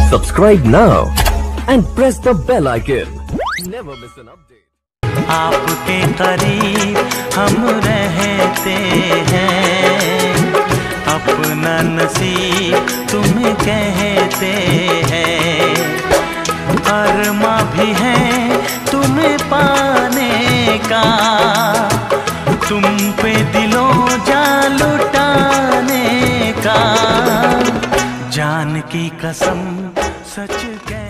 Subscribe now and press the bell icon. Never miss an update. आपके करीब हम रहते हैं, अपना नसीब तुम्हें कहते हैं। अरमा भी है तुम्हें पाने का, तुम पे दिलों जान लुटाने का। जान की कसम सच कह